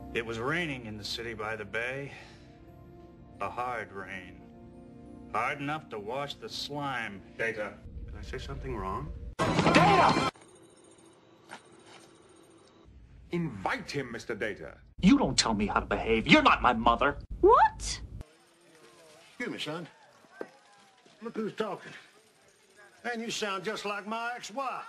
It was raining in the city by the bay. A hard rain. Hard enough to wash the slime. Data. Did I say something wrong? Data! Invite him, Mr. Data. You don't tell me how to behave. You're not my mother. What? Excuse me, son. Look who's talking. And you sound just like my ex-wife.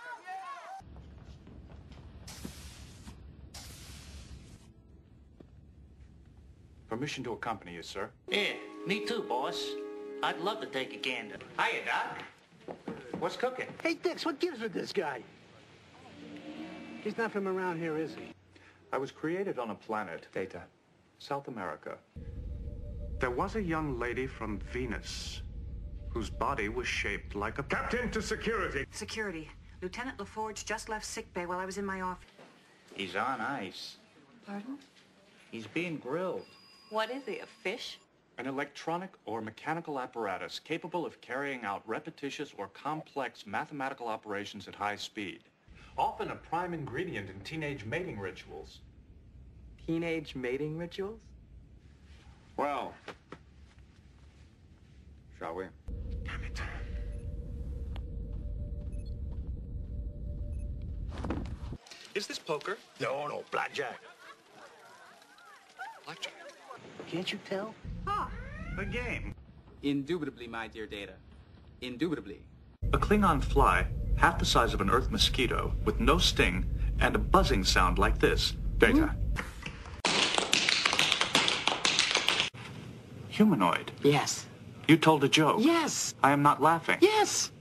Permission to accompany you, sir. Yeah, me too, boss. I'd love to take a gander. Hiya, Doc. What's cooking? Hey, Dix, what gives with this guy? He's not from around here, is he? I was created on a planet, Data, South America. There was a young lady from Venus whose body was shaped like a... Captain to security! Security. Lieutenant LaForge just left sickbay while I was in my office. He's on ice. Pardon? He's being grilled. What is he, a fish? An electronic or mechanical apparatus capable of carrying out repetitious or complex mathematical operations at high speed. Often a prime ingredient in teenage mating rituals. Teenage mating rituals? Well, shall we? Damn it. Is this poker? No, blackjack. Blackjack. Can't you tell? A game. Indubitably, my dear Data. Indubitably. A Klingon fly, half the size of an Earth mosquito, with no sting, and a buzzing sound like this. Data. Humanoid. Yes. You told a joke. Yes. I am not laughing. Yes.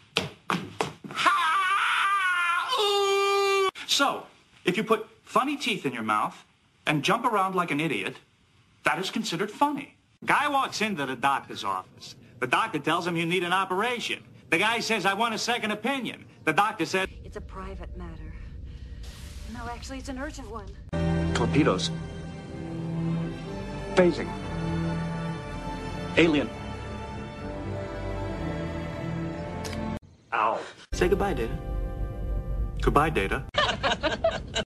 So, if you put funny teeth in your mouth and jump around like an idiot, that is considered funny. Guy walks into the doctor's office. The doctor tells him you need an operation. The guy says, I want a second opinion. The doctor says, It's a private matter. No, actually, it's an urgent one. torpedoes. Phasing. Alien. Ow. Say goodbye, Data. Goodbye, Data.